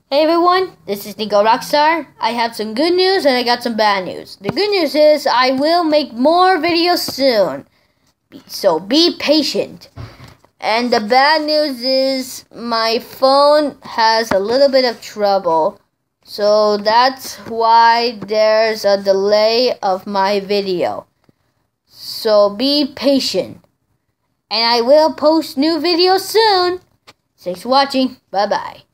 Hey everyone, this is Nico Rockstar. I have some good news and I got some bad news. The good news is I will make more videos soon, so be patient. And the bad news is my phone has a little bit of trouble, so that's why there's a delay of my video. So be patient, and I will post new videos soon. Thanks for watching. Bye bye.